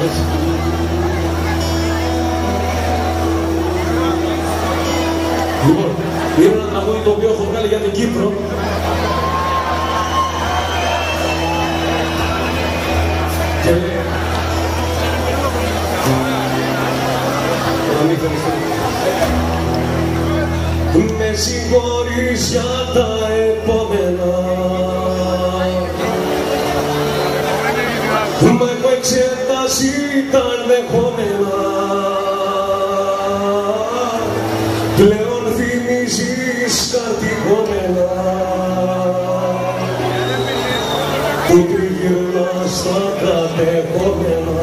Λοιπόν, είναι ένα τραγούδι το οποίο έχω βγάλει για την Κύπρο. Και με συγχωρείς για τα επόμενα, μα έχω εξετάσει τα ενδεχόμενα, πλέον θυμίζεις καρτικόμενα που τριγυρνά στα κατεχόμενα.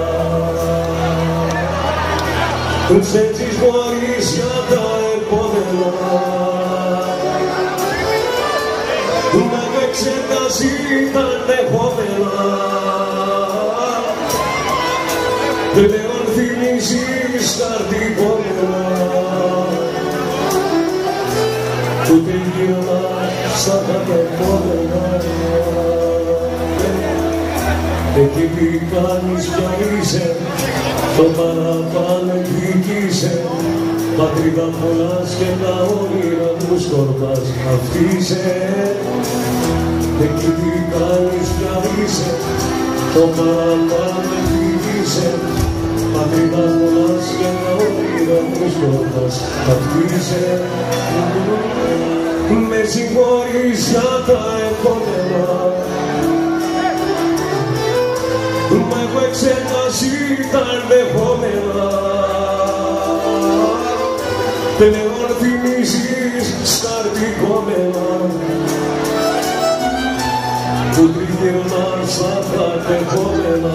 Ψέξεις μπορείς για τα επόμενα, να έχω εξετάσει τα ενδεχόμενα, πλέον θυμίζεις καρτικόμενα που τριγυρνά στα κατεχόμενα. Εκεί τι κάνεις πια είσαι, το παραπάνω εκδικείσαι, πατρίδα πολλάς και τα όνειρα μου σκορπάς, αυτή είσαι. Εκεί τι κάνεις πια είσαι, το παραπάνω εκδικείσαι, πατρίδα πολλάς και τα όνειρα μου σκορπάς, αυτή είσαι. Με συγχωρείς για τα επόμενα, μα έχω εξετάσει τα ενδεχόμενα, πλέον θυμίζεις σκαρτικόμενα που τριγυρνάς στα κατεχόμενα.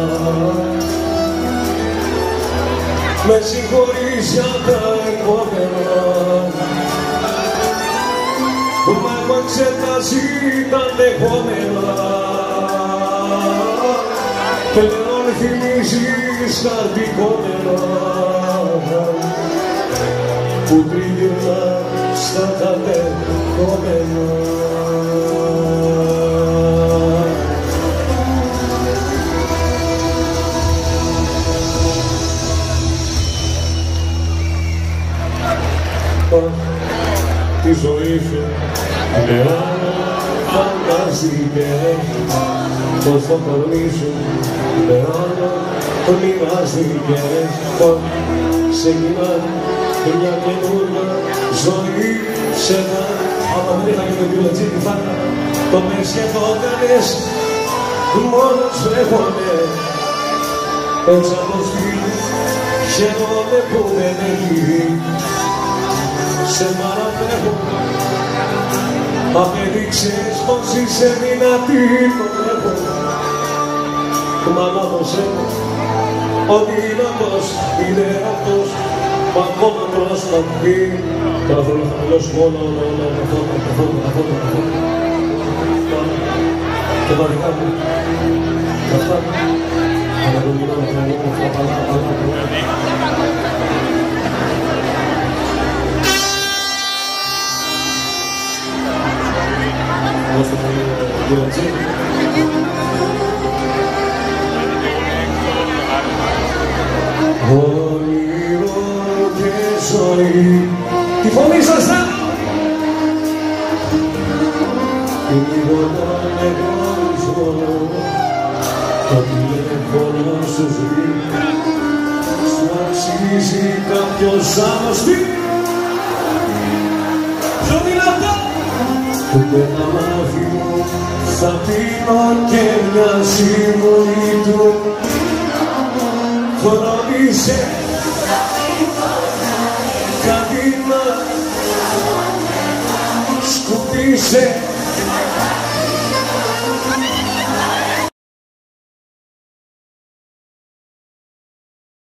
Με συγχωρείς για τα επόμενα, μα έχω εξετάσει τα ενδεχόμενα, πλέον θυμίζεις καρτικόμενα που τριγυρνά στα κατεχόμενα. Τη ζωή σου με άλλο φανταστικές, πως το κορμί σου με άλλο ονειραστικές, πως ξεκινάει μια καινούρια ζωή σε ένα. Άμα δεν είχα και τον κύριο Τζίνι φάνα, το με σχεδόνες μόνος σου έχομαι, έτσι από σπίτι χαίρομαι που δεν έχει. Σε παραπέμπω, απέδειξες πως είσαι δυνατή, το βλέπω. Μα να το ξέρω, ότι δυνατός είναι αυτός που ακόμα προσπαθεί. Τώρα θέλω να χαμηλώσω μόνο τα φώτα. Και τα δικά μου, αυτά, αλλά το γυρνάω και εγώ, αυτά παλά. Δώστε μου λίγο τσίνη. Όνειρο και ζωή. Τη φωνή σας, τίποτα εγωισμό, το τηλέφωνο σου ζει, σου αξίζει κάποιος άλλος τι. Πιο δυνατά. Ούτε τα μάτια μου θα πίνω και μια συμβολή του. Φρόντισε κάτι να σκουπίσε